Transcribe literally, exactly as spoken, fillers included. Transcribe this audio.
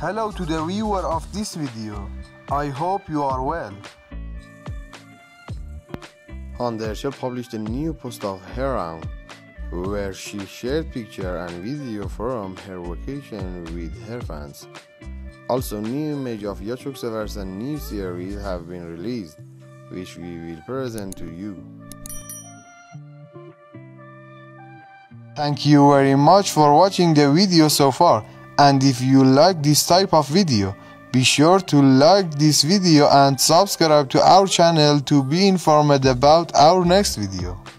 Hello to the viewer of this video. I hope you are well. Hande published a new post of her own, where she shared picture and video from her vacation with her fans. Also, new image of Yachuk Sever's new series have been released, which we will present to you. Thank you very much for watching the video so far, and if you like this type of video, be sure to like this video and subscribe to our channel to be informed about our next video.